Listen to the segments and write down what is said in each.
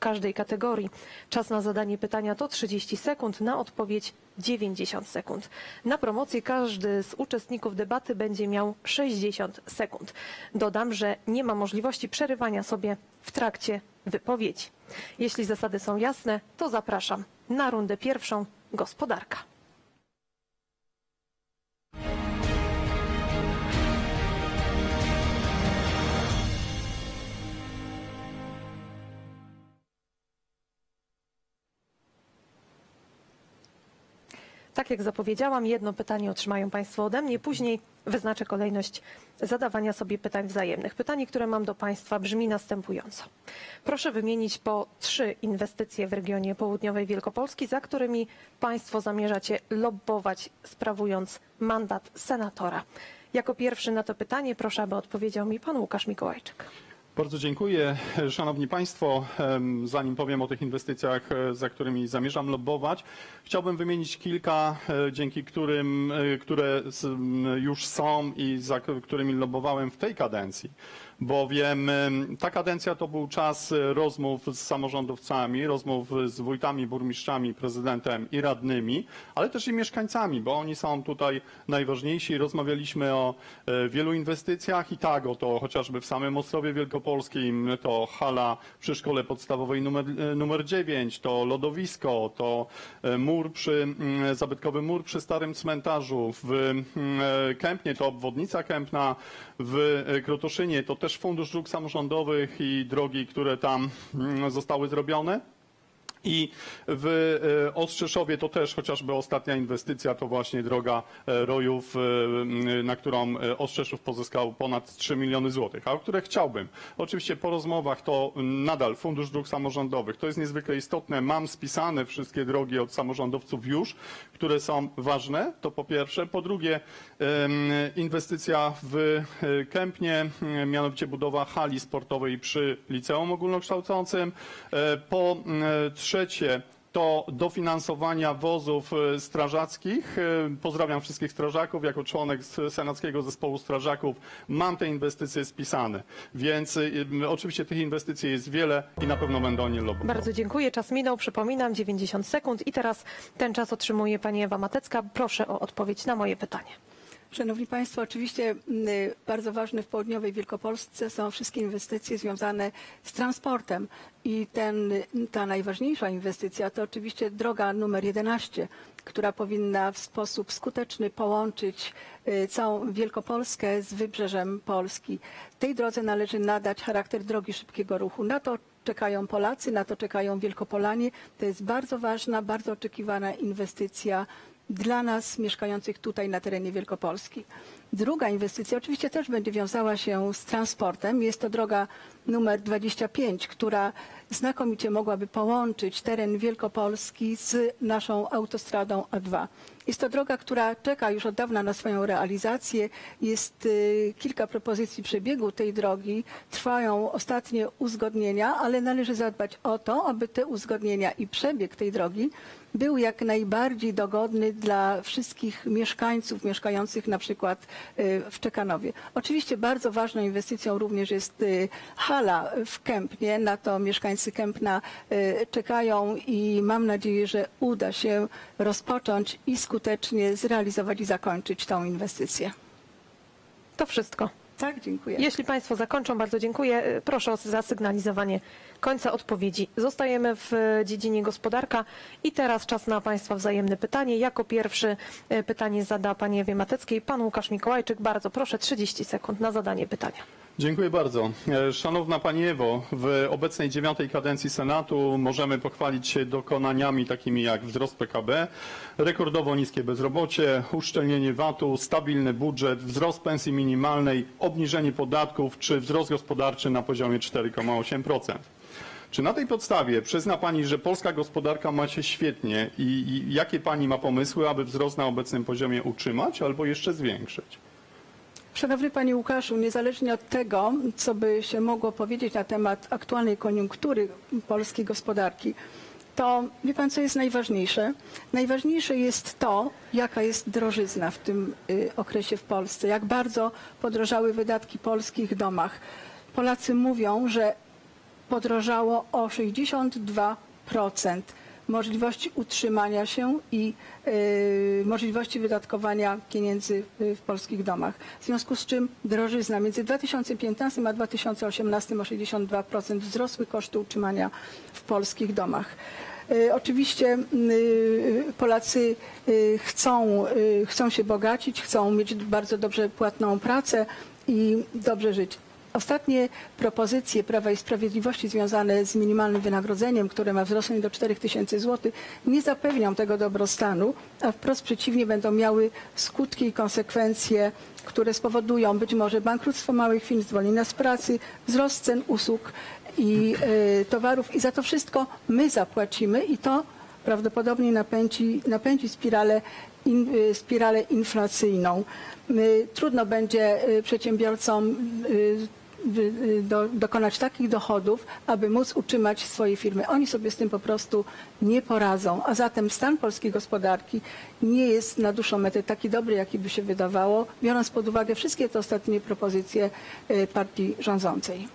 każdej kategorii. Czas na zadanie pytania to 30 sekund, na odpowiedź 90 sekund. Na promocję każdy z uczestników debaty będzie miał 60 sekund. Dodam, że nie ma możliwości przerywania sobie w trakcie wypowiedzi. Jeśli zasady są jasne, to zapraszam na rundę pierwszą. Gospodarka. Tak jak zapowiedziałam, jedno pytanie otrzymają Państwo ode mnie. Później wyznaczę kolejność zadawania sobie pytań wzajemnych. Pytanie, które mam do Państwa, brzmi następująco. Proszę wymienić po 3 inwestycje w regionie południowej Wielkopolski, za którymi Państwo zamierzacie lobbować, sprawując mandat senatora. Jako pierwszy na to pytanie proszę, aby odpowiedział mi pan Łukasz Mikołajczyk. Bardzo dziękuję. Szanowni Państwo, zanim powiem o tych inwestycjach, za którymi zamierzam lobbować, chciałbym wymienić kilka, które już są i za którymi lobbowałem w tej kadencji. Bowiem ta kadencja to był czas rozmów z samorządowcami, rozmów z wójtami, burmistrzami, prezydentem i radnymi, ale też i mieszkańcami, bo oni są tutaj najważniejsi. Rozmawialiśmy o wielu inwestycjach i tak oto chociażby w samym Ostrowie Wielkopolskim to hala przy szkole podstawowej numer 9, to lodowisko, to zabytkowy mur przy Starym Cmentarzu, w Kępnie to obwodnica Kępna, w Krotoszynie to też Fundusz Dróg Samorządowych i drogi, które tam zostały zrobione. I w Ostrzeszowie to też chociażby ostatnia inwestycja to właśnie droga Rojów, na którą Ostrzeszów pozyskał ponad 3 miliony złotych, a o które chciałbym. Oczywiście po rozmowach to nadal Fundusz Dróg Samorządowych. To jest niezwykle istotne. Mam spisane wszystkie drogi od samorządowców już, które są ważne, to po pierwsze. Po drugie inwestycja w Kępnie, mianowicie budowa hali sportowej przy Liceum Ogólnokształcącym. Po trzecie to dofinansowania wozów strażackich. Pozdrawiam wszystkich strażaków. Jako członek Senackiego Zespołu Strażaków mam te inwestycje spisane. Więc oczywiście tych inwestycji jest wiele i na pewno będę o nie lobbował. Bardzo dziękuję. Czas minął. Przypominam, 90 sekund. I teraz ten czas otrzymuje pani Ewa Matecka. Proszę o odpowiedź na moje pytanie. Szanowni Państwo, oczywiście bardzo ważne w południowej Wielkopolsce są wszystkie inwestycje związane z transportem i ta najważniejsza inwestycja to oczywiście droga numer 11, która powinna w sposób skuteczny połączyć całą Wielkopolskę z wybrzeżem Polski. Tej drodze należy nadać charakter drogi szybkiego ruchu. Na to czekają Polacy, na to czekają Wielkopolanie. To jest bardzo ważna, bardzo oczekiwana inwestycja dla nas mieszkających tutaj na terenie Wielkopolski. Druga inwestycja oczywiście też będzie wiązała się z transportem. Jest to droga numer 25, która znakomicie mogłaby połączyć teren Wielkopolski z naszą autostradą A2. Jest to droga, która czeka już od dawna na swoją realizację. Jest kilka propozycji przebiegu tej drogi. Trwają ostatnie uzgodnienia, ale należy zadbać o to, aby te uzgodnienia i przebieg tej drogi był jak najbardziej dogodny dla wszystkich mieszkańców mieszkających na przykład w Czekanowie. Oczywiście bardzo ważną inwestycją również jest hala w Kępnie. Na to mieszkańcy Kępna czekają i mam nadzieję, że uda się rozpocząć i skutecznie zrealizować i zakończyć tą inwestycję. To wszystko. Tak, dziękuję. Jeśli Państwo zakończą, bardzo dziękuję. Proszę o zasygnalizowanie końca odpowiedzi. Zostajemy w dziedzinie gospodarka i teraz czas na Państwa wzajemne pytanie. Jako pierwszy pytanie zada pani Ewie Mateckiej pan Łukasz Mikołajczyk. Bardzo proszę, 30 sekund na zadanie pytania. Dziękuję bardzo. Szanowna Pani Ewo, w obecnej 9. kadencji Senatu możemy pochwalić się dokonaniami takimi jak wzrost PKB, rekordowo niskie bezrobocie, uszczelnienie VAT-u, stabilny budżet, wzrost pensji minimalnej, obniżenie podatków czy wzrost gospodarczy na poziomie 4,8%. Czy na tej podstawie przyzna Pani, że polska gospodarka ma się świetnie i jakie Pani ma pomysły, aby wzrost na obecnym poziomie utrzymać albo jeszcze zwiększyć? Szanowny Panie Łukaszu, niezależnie od tego, co by się mogło powiedzieć na temat aktualnej koniunktury polskiej gospodarki, to wie Pan, co jest najważniejsze? Najważniejsze jest to, jaka jest drożyzna w tym okresie w Polsce, jak bardzo podrożały wydatki w polskich domach. Polacy mówią, że podrożało o 62%. Możliwości utrzymania się i możliwości wydatkowania pieniędzy w polskich domach. W związku z czym drożyzna między 2015 a 2018 o 62% wzrosły koszty utrzymania w polskich domach. Oczywiście Polacy chcą się bogacić, chcą mieć bardzo dobrze płatną pracę i dobrze żyć. Ostatnie propozycje Prawa i Sprawiedliwości związane z minimalnym wynagrodzeniem, które ma wzrosnąć do 4000 zł, nie zapewnią tego dobrostanu, a wprost przeciwnie, będą miały skutki i konsekwencje, które spowodują być może bankructwo małych firm, zwolnienia z pracy, wzrost cen usług i towarów i za to wszystko my zapłacimy i to prawdopodobnie napędzi spiralę inflacyjną. Trudno będzie przedsiębiorcom dokonać takich dochodów, aby móc utrzymać swoje firmy. Oni sobie z tym po prostu nie poradzą, a zatem stan polskiej gospodarki nie jest na dłuższą metę taki dobry, jaki by się wydawało, biorąc pod uwagę wszystkie te ostatnie propozycje partii rządzącej.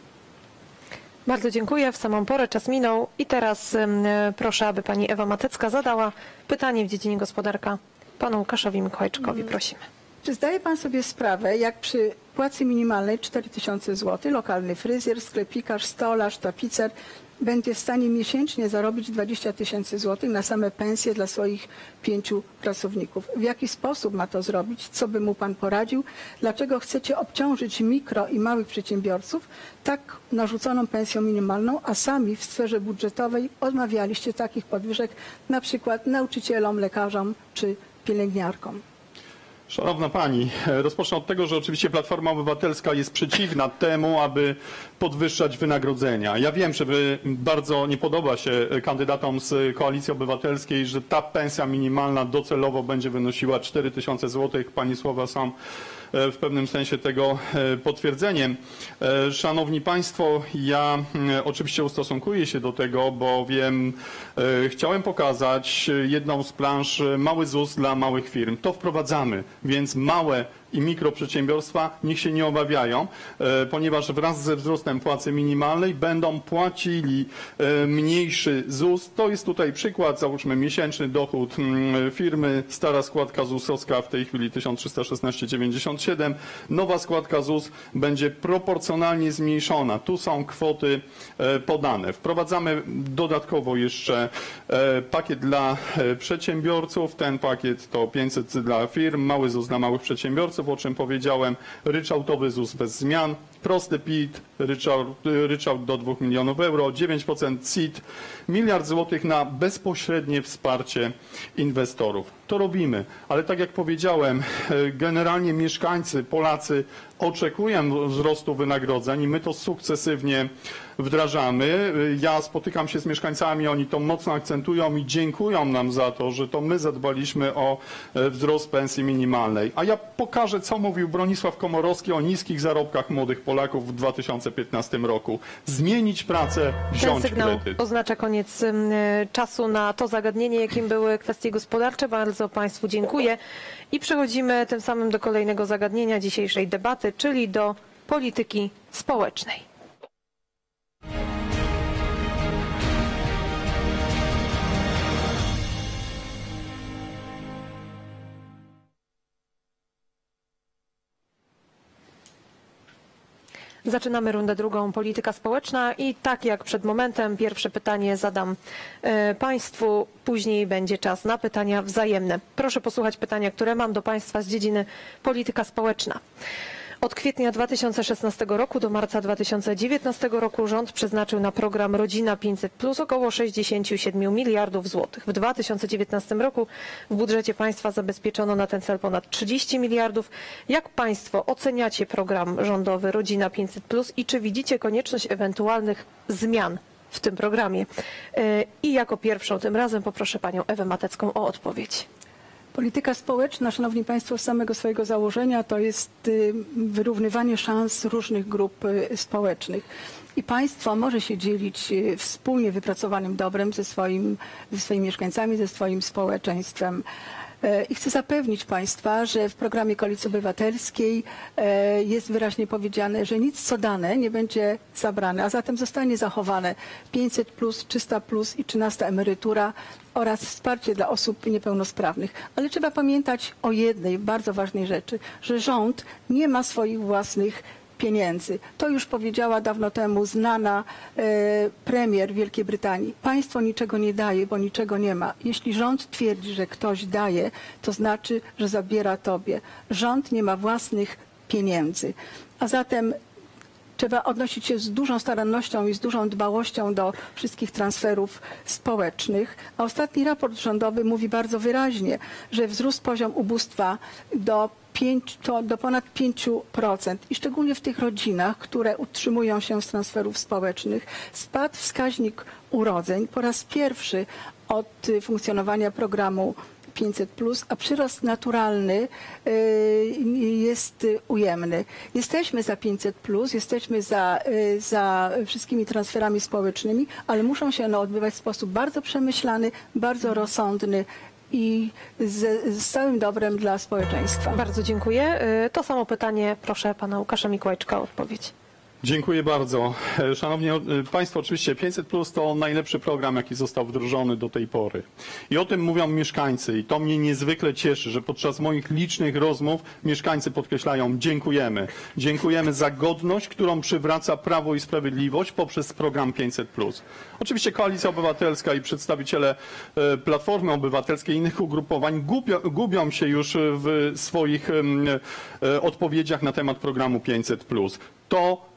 Bardzo dziękuję. W samą porę czas minął i teraz proszę, aby pani Ewa Matecka zadała pytanie w dziedzinie gospodarka panu Łukaszowi Mikołajczykowi. Prosimy. Czy zdaje pan sobie sprawę, jak przy płacy minimalnej 4000 zł lokalny fryzjer, sklepikarz, stolarz, tapicer będzie w stanie miesięcznie zarobić 20 000 zł na same pensje dla swoich 5 pracowników? W jaki sposób ma to zrobić? Co by mu pan poradził? Dlaczego chcecie obciążyć mikro i małych przedsiębiorców tak narzuconą pensją minimalną, a sami w sferze budżetowej odmawialiście takich podwyżek na przykład nauczycielom, lekarzom czy pielęgniarkom? Szanowna Pani, rozpocznę od tego, że oczywiście Platforma Obywatelska jest przeciwna temu, aby podwyższać wynagrodzenia. Ja wiem, że bardzo nie podoba się kandydatom z Koalicji Obywatelskiej, że ta pensja minimalna docelowo będzie wynosiła 4000 zł. Pani słowa są w pewnym sensie tego potwierdzeniem. Szanowni Państwo, ja oczywiście ustosunkuję się do tego, bowiem chciałem pokazać jedną z plansz mały ZUS dla małych firm. To wprowadzamy, więc małe i mikroprzedsiębiorstwa niech się nie obawiają, ponieważ wraz ze wzrostem płacy minimalnej będą płacili mniejszy ZUS. To jest tutaj przykład, załóżmy miesięczny dochód firmy, stara składka ZUS-owska w tej chwili 1316,97. Nowa składka ZUS będzie proporcjonalnie zmniejszona. Tu są kwoty podane. Wprowadzamy dodatkowo jeszcze pakiet dla przedsiębiorców. Ten pakiet to 500 dla firm, mały ZUS dla małych przedsiębiorców, o czym powiedziałem, ryczałtowy ZUS bez zmian, prosty PIT, ryczałt do 2 milionów euro, 9% CIT, 1 000 000 złotych na bezpośrednie wsparcie inwestorów. To robimy, ale tak jak powiedziałem, generalnie mieszkańcy, Polacy oczekują wzrostu wynagrodzeń i my to sukcesywnie wdrażamy. Ja spotykam się z mieszkańcami, oni to mocno akcentują i dziękują nam za to, że to my zadbaliśmy o wzrost pensji minimalnej. A ja pokażę, co mówił Bronisław Komorowski o niskich zarobkach młodych Polaków w 2015 roku. Zmienić pracę, wziąć Ten sygnał kredyt. oznacza koniec czasu na to zagadnienie, jakim były kwestie gospodarcze. Bardzo Państwu dziękuję i przechodzimy tym samym do kolejnego zagadnienia dzisiejszej debaty, czyli do polityki społecznej. Zaczynamy rundę drugą, polityka społeczna i tak jak przed momentem, pierwsze pytanie zadam Państwu, później będzie czas na pytania wzajemne. Proszę posłuchać pytania, które mam do Państwa z dziedziny polityka społeczna. Od kwietnia 2016 roku do marca 2019 roku rząd przeznaczył na program Rodzina 500+ około 67 miliardów złotych. W 2019 roku w budżecie państwa zabezpieczono na ten cel ponad 30 miliardów. Jak Państwo oceniacie program rządowy Rodzina 500+ i czy widzicie konieczność ewentualnych zmian w tym programie? I jako pierwszą tym razem poproszę Panią Ewę Matecką o odpowiedź. Polityka społeczna, szanowni państwo, z samego swojego założenia to jest wyrównywanie szans różnych grup społecznych. I państwo może się dzielić wspólnie wypracowanym dobrem ze swoimi mieszkańcami, ze swoim społeczeństwem. I chcę zapewnić Państwa, że w programie Koalicji Obywatelskiej jest wyraźnie powiedziane, że nic co dane nie będzie zabrane, a zatem zostanie zachowane 500+, 300+ i 13 emerytura oraz wsparcie dla osób niepełnosprawnych. Ale trzeba pamiętać o jednej bardzo ważnej rzeczy, że rząd nie ma swoich własnych pieniędzy. To już powiedziała dawno temu znana premier Wielkiej Brytanii. Państwo niczego nie daje, bo niczego nie ma. Jeśli rząd twierdzi, że ktoś daje, to znaczy, że zabiera tobie. Rząd nie ma własnych pieniędzy. A zatem trzeba odnosić się z dużą starannością i z dużą dbałością do wszystkich transferów społecznych. A ostatni raport rządowy mówi bardzo wyraźnie, że wzrósł poziom ubóstwa do ponad 5% i szczególnie w tych rodzinach, które utrzymują się z transferów społecznych, spadł wskaźnik urodzeń po raz pierwszy od funkcjonowania programu 500+, a przyrost naturalny jest ujemny. Jesteśmy za 500+, jesteśmy za wszystkimi transferami społecznymi, ale muszą się one odbywać w sposób bardzo przemyślany, bardzo rozsądny i z całym dobrem dla społeczeństwa. Bardzo dziękuję. To samo pytanie proszę pana Łukasza Mikołajczyka o odpowiedź. Dziękuję bardzo. Szanowni Państwo, oczywiście 500+ to najlepszy program, jaki został wdrożony do tej pory. I o tym mówią mieszkańcy i to mnie niezwykle cieszy, że podczas moich licznych rozmów mieszkańcy podkreślają: dziękujemy. Dziękujemy za godność, którą przywraca Prawo i Sprawiedliwość poprzez program 500+. Oczywiście Koalicja Obywatelska i przedstawiciele Platformy Obywatelskiej i innych ugrupowań gubią się już w swoich odpowiedziach na temat programu 500+. To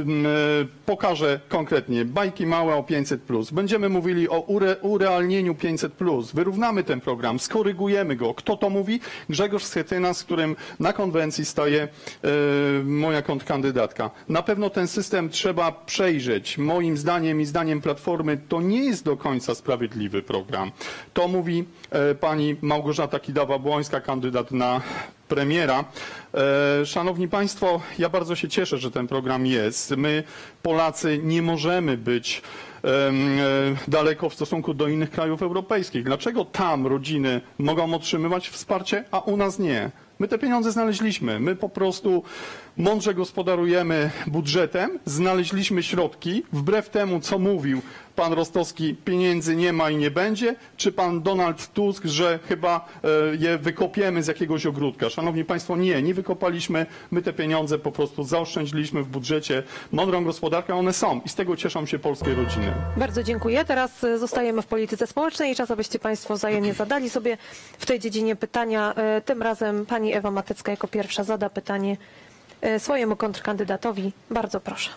pokażę konkretnie bajki małe o 500+. Będziemy mówili o urealnieniu 500+. Wyrównamy ten program, skorygujemy go. Kto to mówi? Grzegorz Schetyna, z którym na konwencji staje moja kontrkandydatka. Na pewno ten system trzeba przejrzeć. Moim zdaniem i zdaniem Platformy to nie jest do końca sprawiedliwy program. To mówi pani Małgorzata Kidawa-Błońska, kandydat na premiera. Szanowni Państwo, ja bardzo się cieszę, że ten program jest. My, Polacy, nie możemy być daleko w stosunku do innych krajów europejskich. Dlaczego tam rodziny mogą otrzymywać wsparcie, a u nas nie? My te pieniądze znaleźliśmy. My po prostu mądrze gospodarujemy budżetem, znaleźliśmy środki, wbrew temu, co mówił pan Rostowski, pieniędzy nie ma i nie będzie, czy pan Donald Tusk, że chyba je wykopiemy z jakiegoś ogródka. Szanowni Państwo, nie wykopaliśmy. My te pieniądze po prostu zaoszczędziliśmy w budżecie. Mądrą gospodarkę, one są i z tego cieszą się polskie rodziny. Bardzo dziękuję. Teraz zostajemy w polityce społecznej i czas, abyście Państwo wzajemnie zadali sobie w tej dziedzinie pytania. Tym razem pani Ewa Matecka jako pierwsza zada pytanie swojemu kontrkandydatowi. Bardzo proszę.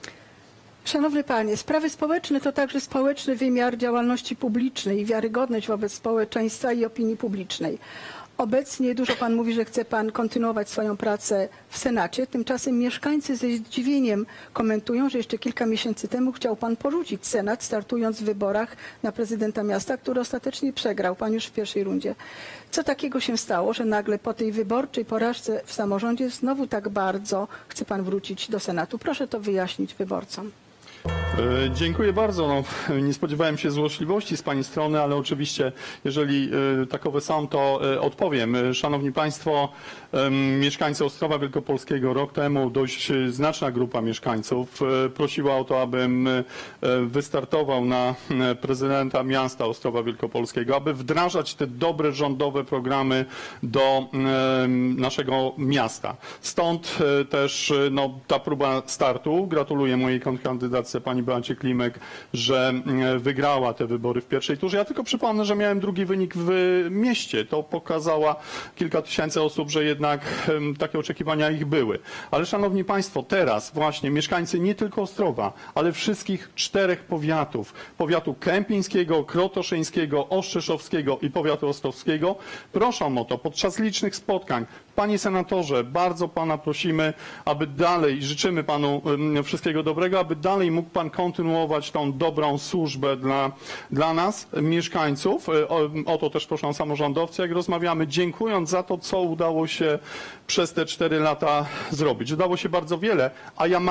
Szanowny Panie, sprawy społeczne to także społeczny wymiar działalności publicznej i wiarygodność wobec społeczeństwa i opinii publicznej. Obecnie dużo Pan mówi, że chce Pan kontynuować swoją pracę w Senacie. Tymczasem mieszkańcy ze zdziwieniem komentują, że jeszcze kilka miesięcy temu chciał Pan porzucić Senat, startując w wyborach na prezydenta miasta, który ostatecznie przegrał Pan już w pierwszej rundzie. Co takiego się stało, że nagle po tej wyborczej porażce w samorządzie znowu tak bardzo chce Pan wrócić do Senatu? Proszę to wyjaśnić wyborcom. Dziękuję bardzo. No, nie spodziewałem się złośliwości z Pani strony, ale oczywiście, jeżeli takowe są, to odpowiem. Szanowni Państwo, mieszkańcy Ostrowa Wielkopolskiego, rok temu dość znaczna grupa mieszkańców prosiła o to, abym wystartował na prezydenta miasta Ostrowa Wielkopolskiego, aby wdrażać te dobre rządowe programy do naszego miasta. Stąd też ta próba startu. Gratuluję mojej kontrkandydatce pani Beacie Klimek, że wygrała te wybory w pierwszej turze. Ja tylko przypomnę, że miałem drugi wynik w mieście. To pokazała kilka tysięcy osób, że jednak takie oczekiwania ich były. Ale szanowni Państwo, teraz właśnie mieszkańcy nie tylko Ostrowa, ale wszystkich 4 powiatów. Powiatu kępińskiego, krotoszyńskiego, ostrzeszowskiego i powiatu ostrowskiego proszą o to podczas licznych spotkań. Panie senatorze, bardzo Pana prosimy, aby dalej, życzymy Panu wszystkiego dobrego, aby dalej mógł Pan kontynuować tą dobrą służbę dla nas, mieszkańców. O to też proszę samorządowcy, jak rozmawiamy, dziękując za to, co udało się przez te 4 lata zrobić. Udało się bardzo wiele, a ja mam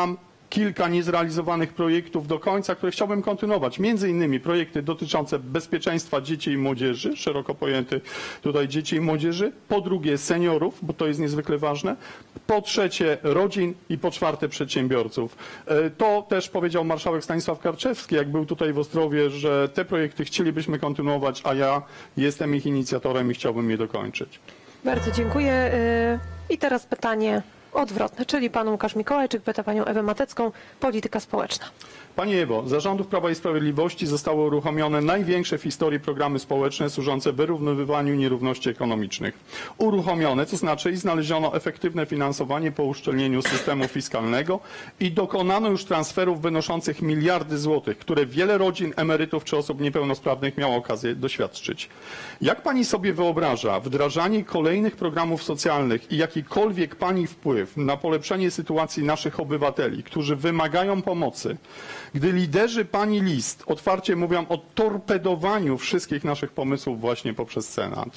kilka niezrealizowanych projektów do końca, które chciałbym kontynuować. Między innymi projekty dotyczące bezpieczeństwa dzieci i młodzieży, szeroko pojęty tutaj dzieci i młodzieży. Po drugie seniorów, bo to jest niezwykle ważne. Po trzecie rodzin i po czwarte przedsiębiorców. To też powiedział marszałek Stanisław Karczewski, jak był tutaj w Ostrowie, że te projekty chcielibyśmy kontynuować, a ja jestem ich inicjatorem i chciałbym je dokończyć. Bardzo dziękuję. I teraz pytanie odwrotne, czyli pan Łukasz Mikołajczyk pyta panią Ewę Matecką, polityka społeczna. Pani Ewo, za rządów Prawa i Sprawiedliwości zostały uruchomione największe w historii programy społeczne służące wyrównywaniu nierówności ekonomicznych. Uruchomione, to znaczy i znaleziono efektywne finansowanie po uszczelnieniu systemu fiskalnego i dokonano już transferów wynoszących miliardy złotych, które wiele rodzin, emerytów czy osób niepełnosprawnych miało okazję doświadczyć. Jak pani sobie wyobraża wdrażanie kolejnych programów socjalnych i jakikolwiek pani wpływ na polepszenie sytuacji naszych obywateli, którzy wymagają pomocy, gdy liderzy pani list otwarcie mówią o torpedowaniu wszystkich naszych pomysłów właśnie poprzez Senat?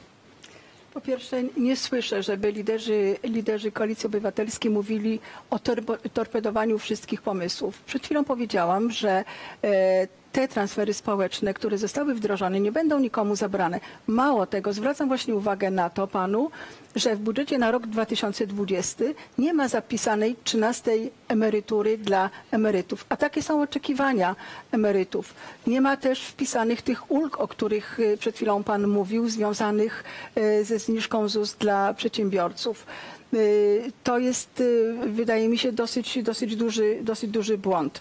Po pierwsze, nie słyszę, żeby liderzy Koalicji Obywatelskiej mówili o torpedowaniu wszystkich pomysłów. Przed chwilą powiedziałam, że te transfery społeczne, które zostały wdrożone, nie będą nikomu zabrane. Mało tego, zwracam właśnie uwagę na to panu, że w budżecie na rok 2020 nie ma zapisanej 13 emerytury dla emerytów, a takie są oczekiwania emerytów. Nie ma też wpisanych tych ulg, o których przed chwilą pan mówił, związanych ze zniżką ZUS dla przedsiębiorców. To jest, wydaje mi się, dosyć duży błąd.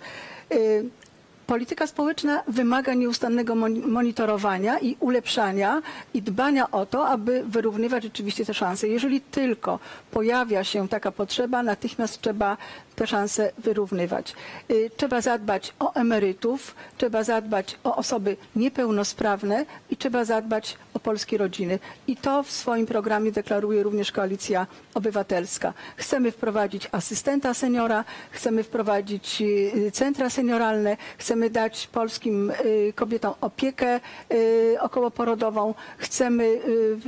Polityka społeczna wymaga nieustannego monitorowania i ulepszania i dbania o to, aby wyrównywać rzeczywiście te szanse. Jeżeli tylko pojawia się taka potrzeba, natychmiast trzeba te szanse wyrównywać. Trzeba zadbać o emerytów, trzeba zadbać o osoby niepełnosprawne i trzeba zadbać o polskie rodziny. I to w swoim programie deklaruje również Koalicja Obywatelska. Chcemy wprowadzić asystenta seniora, chcemy wprowadzić centra senioralne, chcemy dać polskim kobietom opiekę okołoporodową, chcemy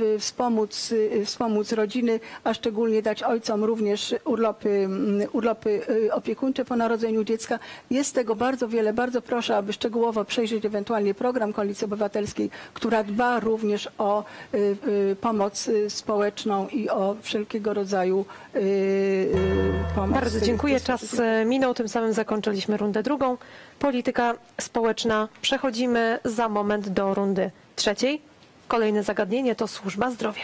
wspomóc rodziny, a szczególnie dać ojcom również urlopy opiekuńcze po narodzeniu dziecka. Jest tego bardzo wiele. Bardzo proszę, aby szczegółowo przejrzeć ewentualnie program Koalicji Obywatelskiej, która dba również o pomoc społeczną i o wszelkiego rodzaju pomoc. Bardzo dziękuję. Czas minął. Tym samym zakończyliśmy rundę drugą. Polityka społeczna. Przechodzimy za moment do rundy trzeciej. Kolejne zagadnienie to służba zdrowia.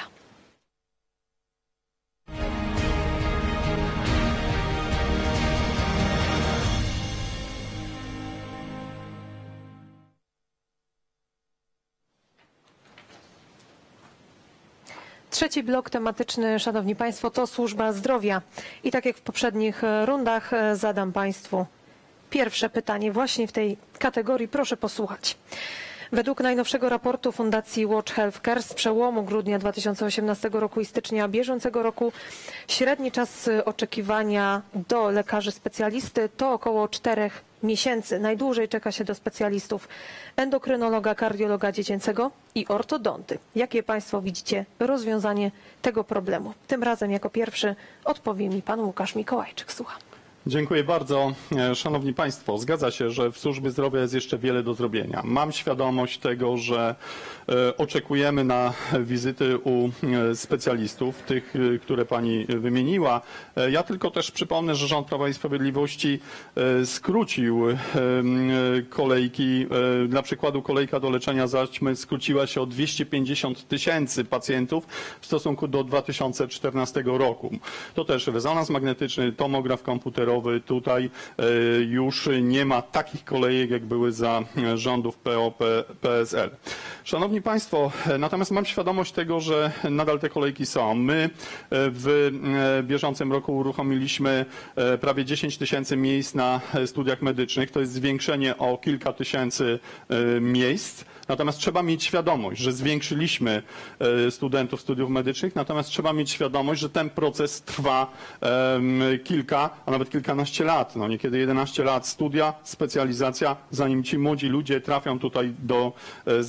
Trzeci blok tematyczny, szanowni państwo, to służba zdrowia. I tak jak w poprzednich rundach zadam państwu pierwsze pytanie właśnie w tej kategorii. Proszę posłuchać. Według najnowszego raportu Fundacji Watch Healthcare z przełomu grudnia 2018 roku i stycznia bieżącego roku średni czas oczekiwania do lekarzy specjalisty to około 4 miesięcy. Najdłużej czeka się do specjalistów endokrynologa, kardiologa dziecięcego i ortodonty. Jakie państwo widzicie rozwiązanie tego problemu? Tym razem jako pierwszy odpowie mi pan Łukasz Mikołajczyk. Słucham. Dziękuję bardzo. Szanowni Państwo, zgadza się, że w służbie zdrowia jest jeszcze wiele do zrobienia. Mam świadomość tego, że oczekujemy na wizyty u specjalistów, tych, które Pani wymieniła. Ja tylko też przypomnę, że rząd Prawa i Sprawiedliwości skrócił kolejki. Dla przykładu kolejka do leczenia zaćmy skróciła się o 250 000 pacjentów w stosunku do 2014 roku. To też rezonans magnetyczny, tomograf komputerowy. Tutaj już nie ma takich kolejek, jak były za rządów PO-PSL. Szanowni Państwo, natomiast mam świadomość tego, że nadal te kolejki są. My w bieżącym roku uruchomiliśmy prawie 10 000 miejsc na studiach medycznych. To jest zwiększenie o kilka tysięcy miejsc. Natomiast trzeba mieć świadomość, że zwiększyliśmy studentów studiów medycznych, natomiast trzeba mieć świadomość, że ten proces trwa kilka, a nawet kilkanaście lat. No niekiedy 11 lat studia, specjalizacja, zanim ci młodzi ludzie trafią tutaj do zawodu.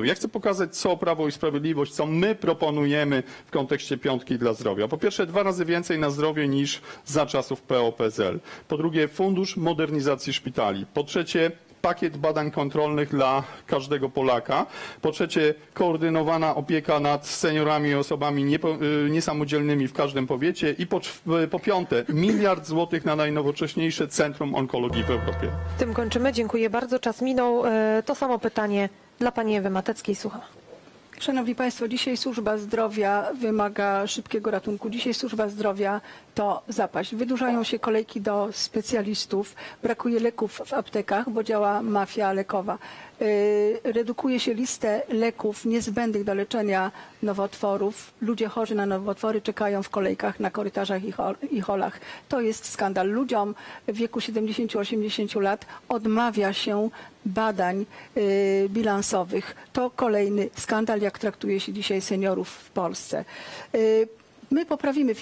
Ja chcę pokazać, co Prawo i Sprawiedliwość, co my proponujemy w kontekście piątki dla zdrowia. Po pierwsze, 2 razy więcej na zdrowie niż za czasów PO-PSL. Po drugie, Fundusz Modernizacji Szpitali. Po trzecie, pakiet badań kontrolnych dla każdego Polaka. Po trzecie, koordynowana opieka nad seniorami i osobami niesamodzielnymi w każdym powiecie. I po piąte, 1 miliard złotych na najnowocześniejsze Centrum Onkologii w Europie. Tym kończymy. Dziękuję bardzo. Czas minął. To samo pytanie dla pani Ewy Mateckiej. Słucham. Szanowni Państwo, dzisiaj służba zdrowia wymaga szybkiego ratunku. Dzisiaj służba zdrowia to zapaść. Wydłużają się kolejki do specjalistów, brakuje leków w aptekach, bo działa mafia lekowa. Redukuje się listę leków niezbędnych do leczenia nowotworów. Ludzie chorzy na nowotwory czekają w kolejkach na korytarzach i holach. To jest skandal. Ludziom w wieku 70-80 lat odmawia się badań bilansowych. To kolejny skandal, jak traktuje się dzisiaj seniorów w Polsce. My poprawimy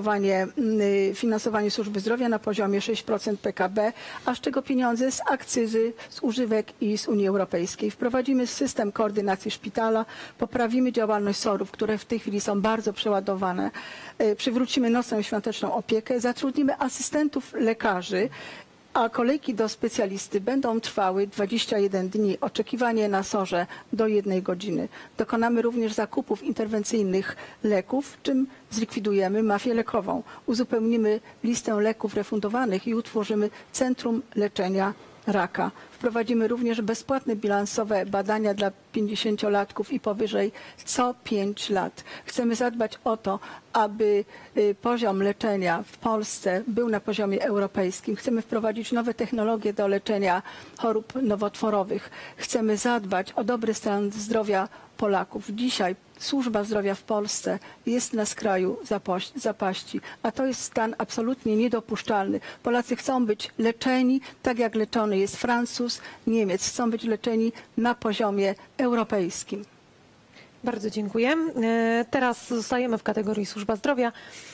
finansowanie służby zdrowia na poziomie 6% PKB, a z czego pieniądze? Z akcyzy, z używek i z Unii Europejskiej. Wprowadzimy system koordynacji szpitala, poprawimy działalność SOR-ów, które w tej chwili są bardzo przeładowane. Przywrócimy nocną i świąteczną opiekę, zatrudnimy asystentów lekarzy, a kolejki do specjalisty będą trwały 21 dni. Oczekiwanie na SOR-ze do 1 godziny. Dokonamy również zakupów interwencyjnych leków, czym zlikwidujemy mafię lekową. Uzupełnimy listę leków refundowanych i utworzymy Centrum Leczenia Raka. Wprowadzimy również bezpłatne bilansowe badania dla 50-latków i powyżej co 5 lat. Chcemy zadbać o to, aby poziom leczenia w Polsce był na poziomie europejskim. Chcemy wprowadzić nowe technologie do leczenia chorób nowotworowych. Chcemy zadbać o dobry stan zdrowia Polaków. Dzisiaj służba zdrowia w Polsce jest na skraju zapaści, a to jest stan absolutnie niedopuszczalny. Polacy chcą być leczeni tak, jak leczony jest Francuz, Niemiec. Chcą być leczeni na poziomie europejskim. Bardzo dziękuję. Teraz zostajemy w kategorii służba zdrowia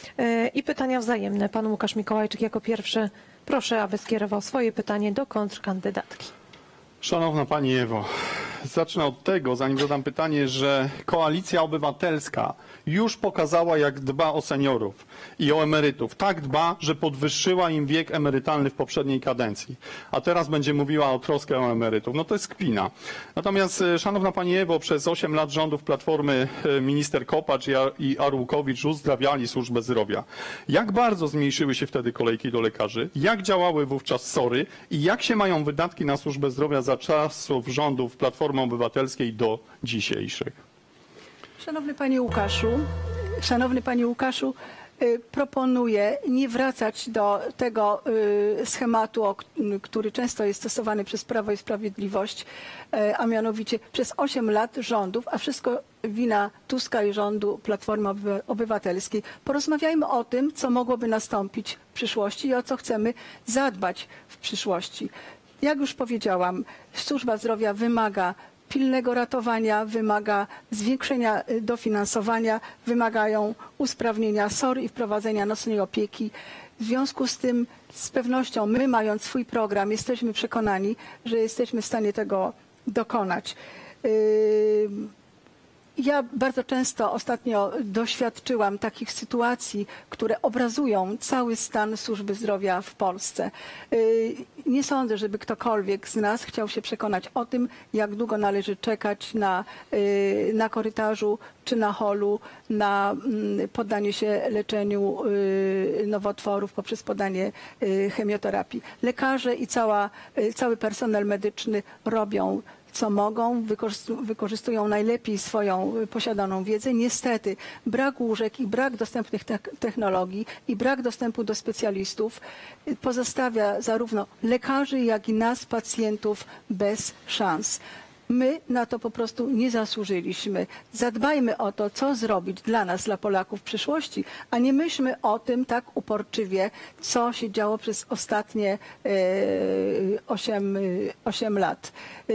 i pytania wzajemne. Pan Łukasz Mikołajczyk jako pierwszy. Proszę, aby skierował swoje pytanie do kontrkandydatki. Szanowna Pani Ewo, zacznę od tego, zanim zadam pytanie, że Koalicja Obywatelska już pokazała, jak dba o seniorów i o emerytów. Tak dba, że podwyższyła im wiek emerytalny w poprzedniej kadencji. A teraz będzie mówiła o troskę o emerytów. No to jest kpina. Natomiast, szanowna Pani Ewo, przez 8 lat rządów Platformy minister Kopacz i Arłukowicz uzdrawiali służbę zdrowia. Jak bardzo zmniejszyły się wtedy kolejki do lekarzy? Jak działały wówczas SOR-y? I jak się mają wydatki na służbę zdrowia za czasów rządów Platformy Obywatelskiej do dzisiejszych? Szanowny Panie Łukaszu, proponuję nie wracać do tego schematu, który często jest stosowany przez Prawo i Sprawiedliwość, a mianowicie przez 8 lat rządów, a wszystko wina Tuska i rządu Platformy Obywatelskiej. Porozmawiajmy o tym, co mogłoby nastąpić w przyszłości i o co chcemy zadbać w przyszłości. Jak już powiedziałam, służba zdrowia wymaga pilnego ratowania, wymaga zwiększenia dofinansowania, wymagają usprawnienia SOR i wprowadzenia nocnej opieki. W związku z tym z pewnością my, mając swój program, jesteśmy przekonani, że jesteśmy w stanie tego dokonać. Ja bardzo często ostatnio doświadczyłam takich sytuacji, które obrazują cały stan służby zdrowia w Polsce. Nie sądzę, żeby ktokolwiek z nas chciał się przekonać o tym, jak długo należy czekać na korytarzu czy na holu, na poddanie się leczeniu nowotworów poprzez podanie chemioterapii. Lekarze i cały personel medyczny robią co mogą, wykorzystują najlepiej swoją posiadaną wiedzę. Niestety brak łóżek i brak dostępnych technologii i brak dostępu do specjalistów pozostawia zarówno lekarzy, jak i nas, pacjentów, bez szans. My na to po prostu nie zasłużyliśmy. Zadbajmy o to, co zrobić dla nas, dla Polaków w przyszłości, a nie myślmy o tym tak uporczywie, co się działo przez ostatnie 8 lat.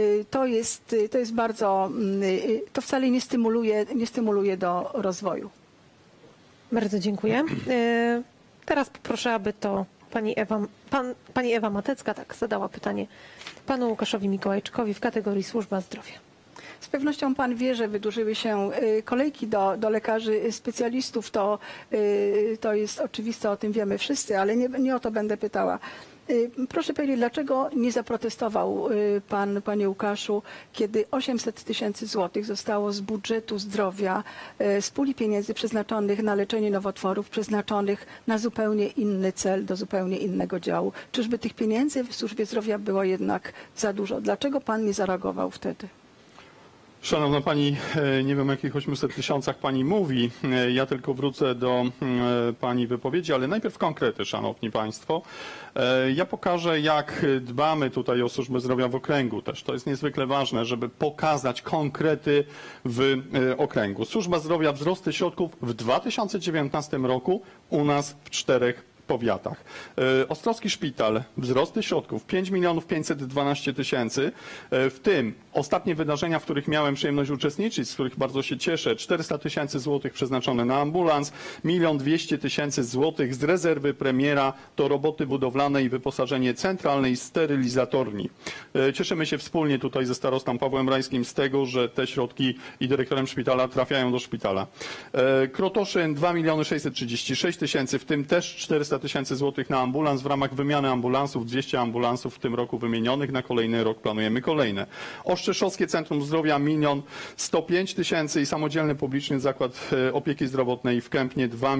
To wcale nie stymuluje do rozwoju. Bardzo dziękuję. Teraz poproszę, aby to pani Ewa Matecka zadała pytanie panu Łukaszowi Mikołajczykowi w kategorii służba zdrowia. Z pewnością pan wie, że wydłużyły się kolejki do lekarzy specjalistów. To jest oczywiste, o tym wiemy wszyscy, ale nie o to będę pytała. Proszę powiedzieć, dlaczego nie zaprotestował pan, panie Łukaszu, kiedy 800 tysięcy złotych zostało z budżetu zdrowia, z puli pieniędzy przeznaczonych na leczenie nowotworów, przeznaczonych na zupełnie inny cel, do zupełnie innego działu? Czyżby tych pieniędzy w służbie zdrowia było jednak za dużo? Dlaczego pan nie zareagował wtedy? Szanowna Pani, nie wiem o jakich 800 tysiącach Pani mówi, ja tylko wrócę do Pani wypowiedzi, ale najpierw konkrety, Szanowni Państwo. Ja pokażę, jak dbamy tutaj o służbę zdrowia w okręgu też. To jest niezwykle ważne, żeby pokazać konkrety w okręgu. Służba zdrowia, wzrosty środków w 2019 roku u nas w 4 powiatach. Ostrowski Szpital, wzrosty środków 5 512 000, w tym ostatnie wydarzenia, w których miałem przyjemność uczestniczyć, z których bardzo się cieszę, 400 000 złotych przeznaczone na ambulans, 1 200 000 złotych z rezerwy premiera to roboty budowlane i wyposażenie centralnej sterylizatorni. Cieszymy się wspólnie tutaj ze starostą Pawłem Rajskim z tego, że te środki i dyrektorem szpitala trafiają do szpitala. Krotoszyn 2 636 000, w tym też 400 000 złotych na ambulans w ramach wymiany ambulansów, 200 ambulansów w tym roku wymienionych, na kolejny rok planujemy kolejne. Ostrzeszowskie Centrum Zdrowia 1 105 000 i samodzielny publiczny zakład opieki zdrowotnej w Kępnie 2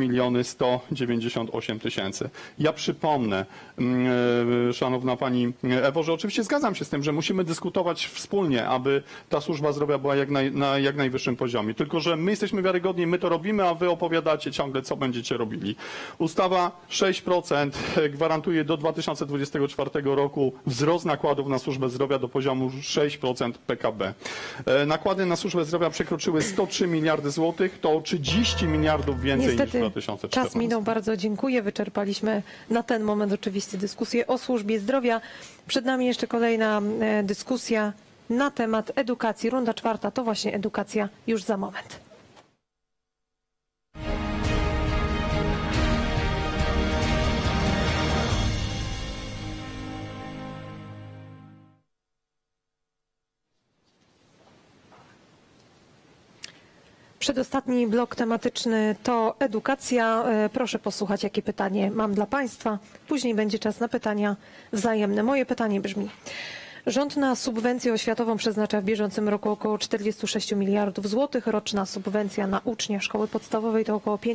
198 000. Ja przypomnę, szanowna Pani Ewo, że oczywiście zgadzam się z tym, że musimy dyskutować wspólnie, aby ta służba zdrowia była na jak najwyższym poziomie. Tylko że my jesteśmy wiarygodni, my to robimy, a wy opowiadacie ciągle, co będziecie robili. Ustawa 6% gwarantuje do 2024 roku wzrost nakładów na służbę zdrowia do poziomu 6% PKB. Nakłady na służbę zdrowia przekroczyły 103 miliardy złotych, to o 30 miliardów więcej niż w 2014. Czas minął, bardzo dziękuję. Wyczerpaliśmy na ten moment oczywiście dyskusję o służbie zdrowia. Przed nami jeszcze kolejna dyskusja na temat edukacji. Runda 4 to właśnie edukacja już za moment. Przedostatni blok tematyczny to edukacja. Proszę posłuchać, jakie pytanie mam dla Państwa. Później będzie czas na pytania wzajemne. Moje pytanie brzmi. Rząd na subwencję oświatową przeznacza w bieżącym roku około 46 miliardów złotych. Roczna subwencja na ucznia szkoły podstawowej to około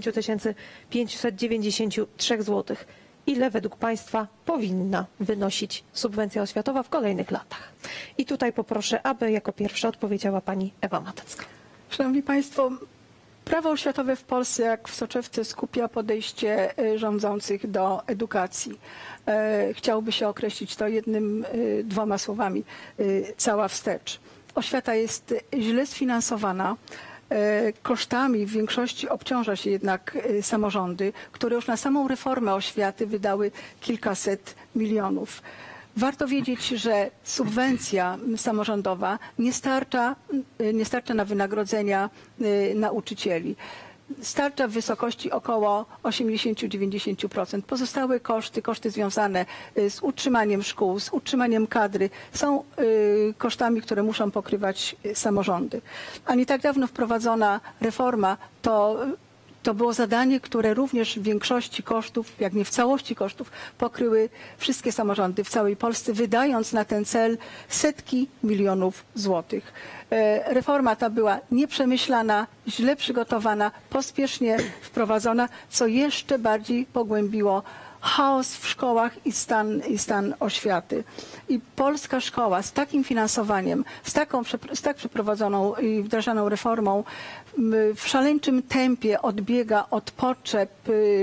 5593 zł. Ile według Państwa powinna wynosić subwencja oświatowa w kolejnych latach? I tutaj poproszę, aby jako pierwsza odpowiedziała Pani Ewa Matecka. Szanowni Państwo, prawo oświatowe w Polsce, jak w soczewce, skupia podejście rządzących do edukacji. Chciałoby się określić to dwoma słowami, cała wstecz. Oświata jest źle sfinansowana. Kosztami w większości obciąża się jednak samorządy, które już na samą reformę oświaty wydały kilkaset milionów. Warto wiedzieć, że subwencja samorządowa nie starcza na wynagrodzenia nauczycieli. Starcza w wysokości około 80-90%. Pozostałe koszty związane z utrzymaniem szkół, z utrzymaniem kadry są kosztami, które muszą pokrywać samorządy. A nie tak dawno wprowadzona reforma to było zadanie, które również w większości kosztów, jak nie w całości kosztów, pokryły wszystkie samorządy w całej Polsce, wydając na ten cel setki milionów złotych. Reforma ta była nieprzemyślana, źle przygotowana, pospiesznie wprowadzona, co jeszcze bardziej pogłębiło chaos w szkołach i stan oświaty. I polska szkoła z takim finansowaniem, z tak przeprowadzoną i wdrażaną reformą w szaleńczym tempie odbiega od potrzeb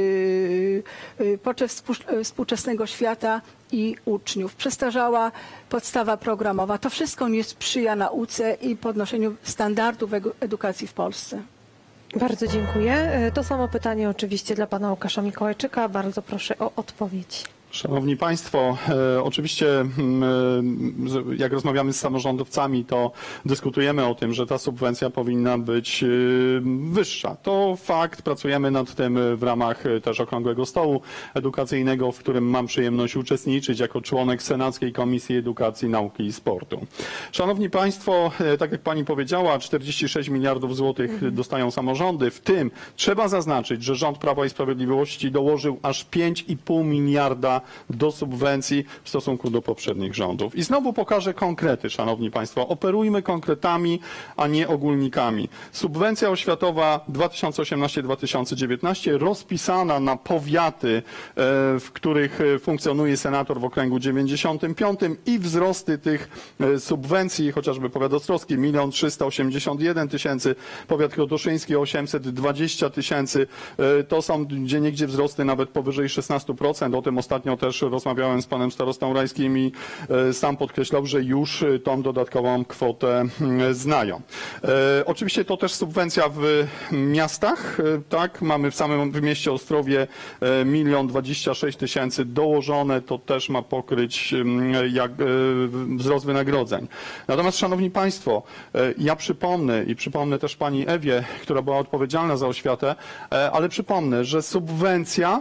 współczesnego świata i uczniów. Przestarzała podstawa programowa. To wszystko nie sprzyja nauce i podnoszeniu standardów edukacji w Polsce. Bardzo dziękuję. To samo pytanie oczywiście dla pana Łukasza Mikołajczyka. Bardzo proszę o odpowiedź. Szanowni Państwo, oczywiście jak rozmawiamy z samorządowcami, to dyskutujemy o tym, że ta subwencja powinna być wyższa. To fakt, pracujemy nad tym w ramach też Okrągłego Stołu Edukacyjnego, w którym mam przyjemność uczestniczyć jako członek Senackiej Komisji Edukacji, Nauki i Sportu. Szanowni Państwo, tak jak Pani powiedziała, 46 miliardów złotych dostają samorządy, w tym trzeba zaznaczyć, że rząd Prawa i Sprawiedliwości dołożył aż 5,5 miliarda do subwencji w stosunku do poprzednich rządów. I znowu pokażę konkrety, szanowni państwo. Operujmy konkretami, a nie ogólnikami. Subwencja oświatowa 2018-2019 rozpisana na powiaty, w których funkcjonuje senator w okręgu 95 i wzrosty tych subwencji, chociażby powiat ostrowski 1 381 000, powiat krotoszyński 820 000. To są gdzieniegdzie wzrosty nawet powyżej 16%. O tym ostatnio też rozmawiałem z panem starostą Rajskim i sam podkreślał, że już tą dodatkową kwotę znają. Oczywiście to też subwencja w miastach, tak, mamy w mieście Ostrowie 1 026 000 dołożone, to też ma pokryć wzrost wynagrodzeń. Natomiast szanowni państwo, ja przypomnę też pani Ewie, która była odpowiedzialna za oświatę, ale przypomnę, że subwencja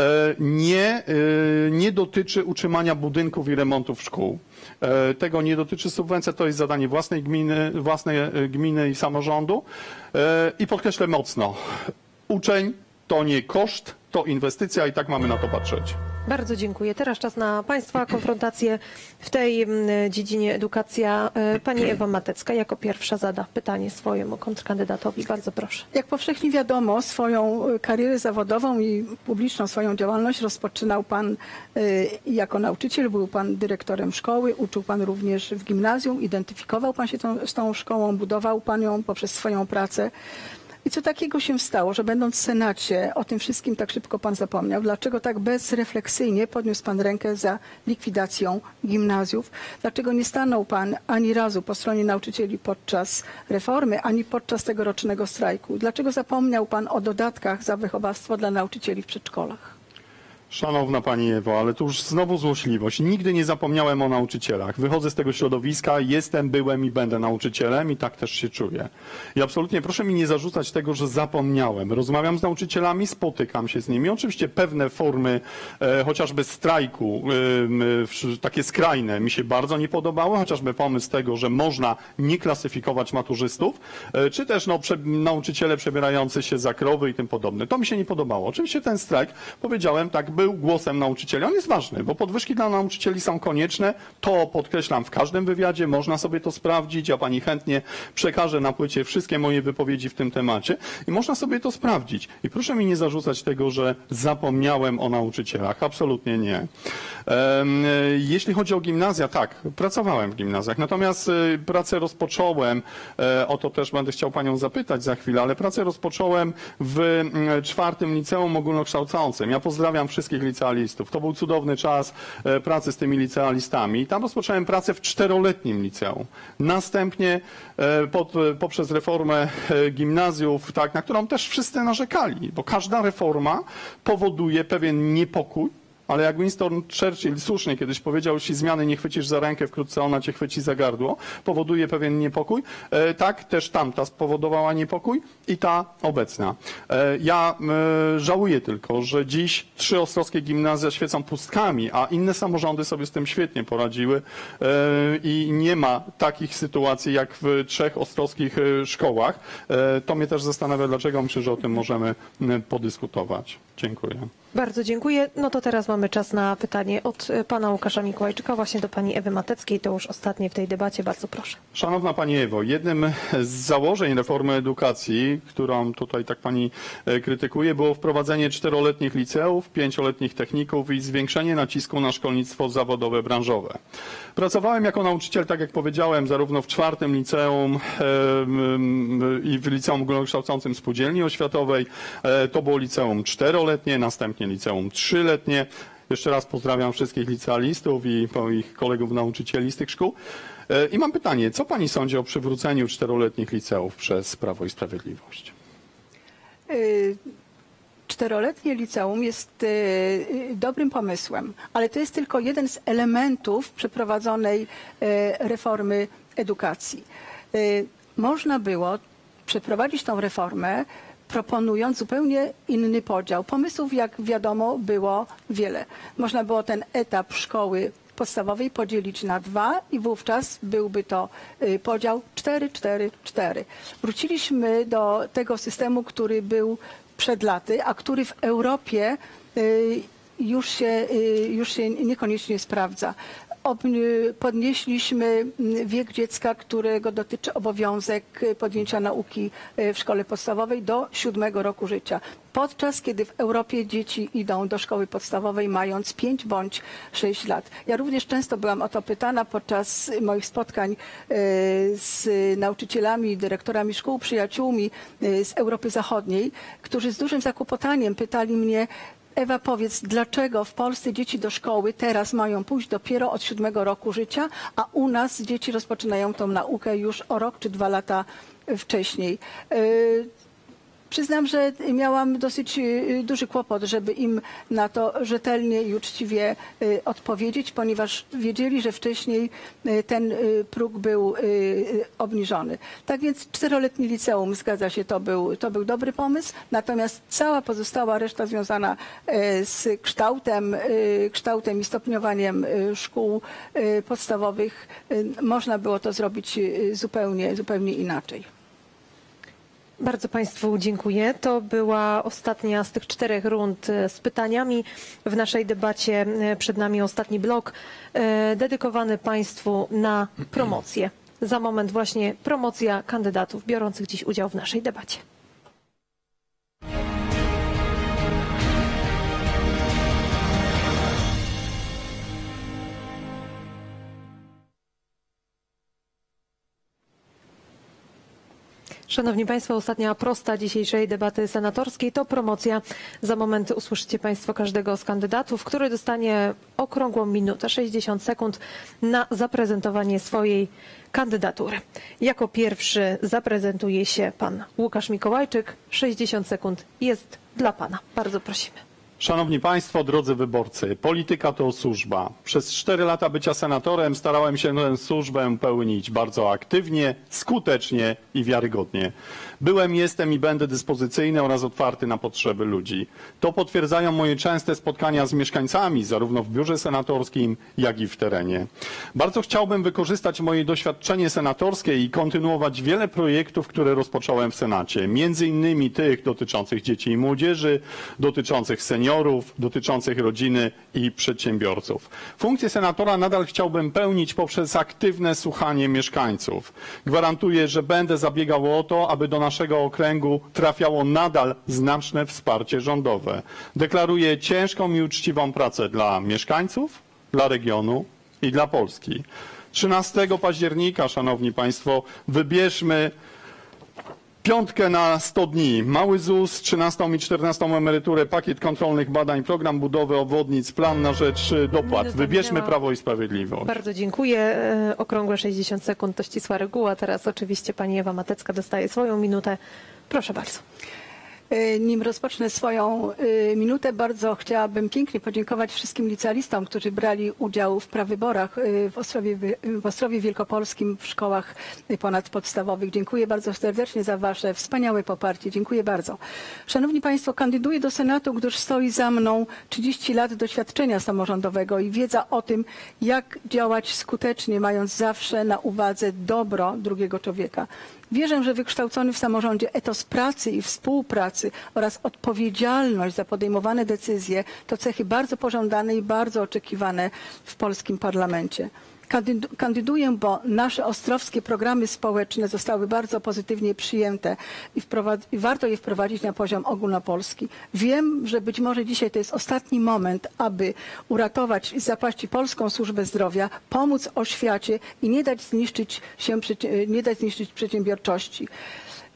nie dotyczy utrzymania budynków i remontów szkół. Tego nie dotyczy subwencja, to jest zadanie własnej gminy i samorządu. I podkreślę mocno, uczeń to nie koszt, to inwestycja i tak mamy na to patrzeć. Bardzo dziękuję. Teraz czas na Państwa konfrontację w tej dziedzinie edukacja. Pani Ewa Matecka jako pierwsza zada pytanie swojemu kontrkandydatowi. Bardzo proszę. Jak powszechnie wiadomo, swoją karierę zawodową i publiczną swoją działalność rozpoczynał pan jako nauczyciel, był pan dyrektorem szkoły, uczył pan również w gimnazjum, identyfikował pan się z tą szkołą, budował pan ją poprzez swoją pracę. I co takiego się stało, że będąc w Senacie o tym wszystkim tak szybko pan zapomniał? Dlaczego tak bezrefleksyjnie podniósł pan rękę za likwidacją gimnazjów? Dlaczego nie stanął pan ani razu po stronie nauczycieli podczas reformy, ani podczas tegorocznego strajku? Dlaczego zapomniał pan o dodatkach za wychowawstwo dla nauczycieli w przedszkolach? Szanowna Pani Ewo, ale to już znowu złośliwość. Nigdy nie zapomniałem o nauczycielach. Wychodzę z tego środowiska, byłem i będę nauczycielem i tak też się czuję. I absolutnie proszę mi nie zarzucać tego, że zapomniałem. Rozmawiam z nauczycielami, spotykam się z nimi. Oczywiście pewne formy chociażby strajku, takie skrajne, mi się bardzo nie podobały, chociażby pomysł tego, że można nie klasyfikować maturzystów, czy też nauczyciele przebierający się za krowy i tym podobne. To mi się nie podobało. Oczywiście ten strajk, powiedziałem tak, był głosem nauczycieli. On jest ważny, bo podwyżki dla nauczycieli są konieczne. To podkreślam w każdym wywiadzie, można sobie to sprawdzić. Ja pani chętnie przekażę na płycie wszystkie moje wypowiedzi w tym temacie i można sobie to sprawdzić. I proszę mi nie zarzucać tego, że zapomniałem o nauczycielach. Absolutnie nie. Jeśli chodzi o gimnazja, tak, pracowałem w gimnazjach. Natomiast pracę rozpocząłem, o to też będę chciał panią zapytać za chwilę, ale pracę rozpocząłem w 4. liceum ogólnokształcącym. Ja pozdrawiam wszystkich licealistów. To był cudowny czas pracy z tymi licealistami. Tam rozpocząłem pracę w 4-letnim liceum. Następnie poprzez reformę gimnazjów, tak, na którą też wszyscy narzekali, bo każda reforma powoduje pewien niepokój, ale jak Winston Churchill słusznie kiedyś powiedział, jeśli zmiany nie chwycisz za rękę, wkrótce ona cię chwyci za gardło, powoduje pewien niepokój. Tak, też tamta spowodowała niepokój i ta obecna. Ja żałuję tylko, że dziś 3 ostrowskie gimnazja świecą pustkami, a inne samorządy sobie z tym świetnie poradziły i nie ma takich sytuacji jak w 3 ostrowskich szkołach. To mnie też zastanawia, dlaczego. Myślę, że o tym możemy podyskutować. Dziękuję. Bardzo dziękuję. No to teraz mamy czas na pytanie od pana Łukasza Mikołajczyka właśnie do pani Ewy Mateckiej. To już ostatnie w tej debacie. Bardzo proszę. Szanowna pani Ewo, jednym z założeń reformy edukacji, którą tutaj tak pani krytykuje, było wprowadzenie 4-letnich liceów, 5-letnich techników i zwiększenie nacisku na szkolnictwo zawodowe, branżowe. Pracowałem jako nauczyciel, tak jak powiedziałem, zarówno w 4. liceum i w liceum ogólnokształcącym Spółdzielni Oświatowej. To było liceum 4-letnie, następnie liceum 3-letnie. Jeszcze raz pozdrawiam wszystkich licealistów i moich kolegów nauczycieli z tych szkół. I mam pytanie, co pani sądzi o przywróceniu 4-letnich liceów przez Prawo i Sprawiedliwość? 4-letnie liceum jest dobrym pomysłem, ale to jest tylko jeden z elementów przeprowadzonej reformy edukacji. Można było przeprowadzić tą reformę, proponując zupełnie inny podział. Pomysłów, jak wiadomo, było wiele. Można było ten etap szkoły podstawowej podzielić na 2 i wówczas byłby to podział 4-4-4. Wróciliśmy do tego systemu, który był przed laty, a który w Europie już się niekoniecznie sprawdza. Podnieśliśmy wiek dziecka, którego dotyczy obowiązek podjęcia nauki w szkole podstawowej do 7 roku życia. Podczas kiedy w Europie dzieci idą do szkoły podstawowej mając 5 bądź 6 lat. Ja również często byłam o to pytana podczas moich spotkań z nauczycielami, dyrektorami szkół, przyjaciółmi z Europy Zachodniej, którzy z dużym zakłopotaniem pytali mnie: Ewa, powiedz, dlaczego w Polsce dzieci do szkoły teraz mają pójść dopiero od 7 roku życia, a u nas dzieci rozpoczynają tą naukę już o rok czy 2 lata wcześniej. Przyznam, że miałam dosyć duży kłopot, żeby im na to rzetelnie i uczciwie odpowiedzieć, ponieważ wiedzieli, że wcześniej ten próg był obniżony. Tak więc 4-letnie liceum, zgadza się, to był dobry pomysł, natomiast cała pozostała reszta związana z kształtem i stopniowaniem szkół podstawowych, można było to zrobić zupełnie inaczej. Bardzo Państwu dziękuję. To była ostatnia z tych 4 rund z pytaniami w naszej debacie. Przed nami ostatni blok dedykowany Państwu na promocję. Za moment właśnie promocja kandydatów biorących dziś udział w naszej debacie. Szanowni Państwo, ostatnia prosta dzisiejszej debaty senatorskiej to promocja. Za moment usłyszycie Państwo każdego z kandydatów, który dostanie okrągłą minutę, 60 sekund na zaprezentowanie swojej kandydatury. Jako pierwszy zaprezentuje się pan Łukasz Mikołajczyk. 60 sekund jest dla pana. Bardzo prosimy. Szanowni Państwo, drodzy wyborcy, polityka to służba. Przez 4 lata bycia senatorem starałem się tę służbę pełnić bardzo aktywnie, skutecznie i wiarygodnie. Byłem, jestem i będę dyspozycyjny oraz otwarty na potrzeby ludzi. To potwierdzają moje częste spotkania z mieszkańcami, zarówno w biurze senatorskim, jak i w terenie. Bardzo chciałbym wykorzystać moje doświadczenie senatorskie i kontynuować wiele projektów, które rozpocząłem w Senacie. Między innymi tych dotyczących dzieci i młodzieży, dotyczących seniorów, dotyczących rodziny i przedsiębiorców. Funkcję senatora nadal chciałbym pełnić poprzez aktywne słuchanie mieszkańców. Gwarantuję, że będę zabiegał o to, aby do naszego okręgu trafiało nadal znaczne wsparcie rządowe. Deklaruję ciężką i uczciwą pracę dla mieszkańców, dla regionu i dla Polski. 13 października, Szanowni Państwo, wybierzmy 5 na 100 dni. Mały ZUS, 13 i 14 emeryturę, pakiet kontrolnych badań, program budowy obwodnic, plan na rzecz dopłat. Wybierzmy Prawo i Sprawiedliwość. Bardzo dziękuję. Okrągłe 60 sekund to ścisła reguła. Teraz oczywiście pani Ewa Matecka dostaje swoją minutę. Proszę bardzo. Nim rozpocznę swoją minutę, bardzo chciałabym pięknie podziękować wszystkim licealistom, którzy brali udział w prawyborach w Ostrowie Wielkopolskim w szkołach ponadpodstawowych. Dziękuję bardzo serdecznie za wasze wspaniałe poparcie. Dziękuję bardzo. Szanowni Państwo, kandyduję do Senatu, gdyż stoi za mną 30 lat doświadczenia samorządowego i wiedza o tym, jak działać skutecznie, mając zawsze na uwadze dobro drugiego człowieka. Wierzę, że wykształcony w samorządzie etos pracy i współpracy oraz odpowiedzialność za podejmowane decyzje to cechy bardzo pożądane i bardzo oczekiwane w polskim parlamencie. Kandyduję, bo nasze ostrowskie programy społeczne zostały bardzo pozytywnie przyjęte i warto je wprowadzić na poziom ogólnopolski. Wiem, że być może dzisiaj to jest ostatni moment, aby uratować z zapaści polską służbę zdrowia, pomóc oświacie i nie dać zniszczyć przedsiębiorczości.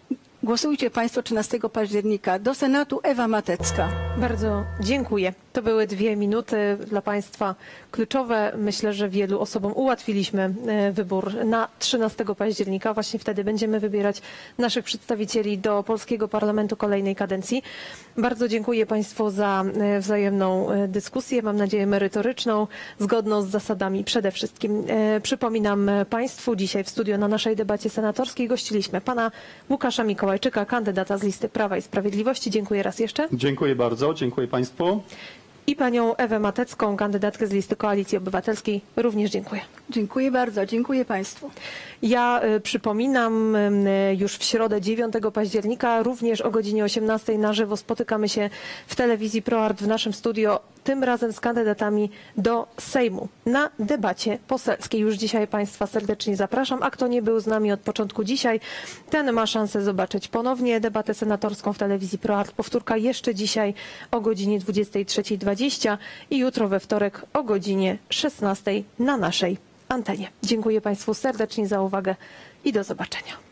Głosujcie Państwo 13 października. Do Senatu Ewa Matecka. Bardzo dziękuję. To były 2 minuty dla Państwa kluczowe. Myślę, że wielu osobom ułatwiliśmy wybór na 13 października. Właśnie wtedy będziemy wybierać naszych przedstawicieli do polskiego parlamentu kolejnej kadencji. Bardzo dziękuję Państwu za wzajemną dyskusję. Mam nadzieję merytoryczną, zgodną z zasadami przede wszystkim. Przypominam Państwu, dzisiaj w studio na naszej debacie senatorskiej gościliśmy pana Łukasza Mikołajczyka, kandydata z listy Prawa i Sprawiedliwości. Dziękuję raz jeszcze. Dziękuję bardzo, dziękuję Państwu. I panią Ewę Matecką, kandydatkę z listy Koalicji Obywatelskiej. Również dziękuję. Dziękuję bardzo. Dziękuję Państwu. Ja przypominam, już w środę 9 października, również o godzinie 18 na żywo spotykamy się w telewizji ProArt w naszym studio, tym razem z kandydatami do Sejmu na debacie poselskiej. Już dzisiaj Państwa serdecznie zapraszam, a kto nie był z nami od początku dzisiaj, ten ma szansę zobaczyć ponownie debatę senatorską w telewizji ProArt. Powtórka jeszcze dzisiaj o godzinie 23:20 i jutro we wtorek o godzinie 16 na naszej antenie. Dziękuję Państwu serdecznie za uwagę i do zobaczenia.